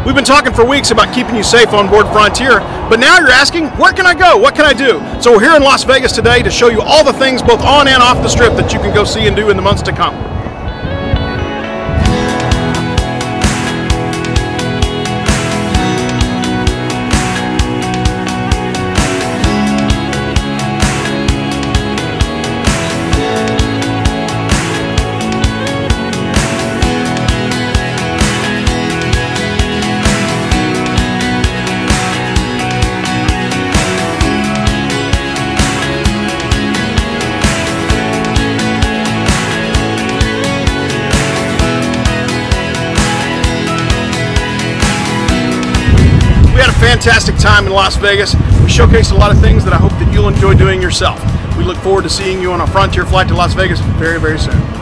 We've been talking for weeks about keeping you safe on board Frontier, but now you're asking, where can I go? What can I do? So we're here in Las Vegas today to show you all the things both on and off the strip that you can go see and do in the months to come. Fantastic time in Las Vegas. We showcased a lot of things that I hope that you'll enjoy doing yourself. We look forward to seeing you on a Frontier flight to Las Vegas very, very soon.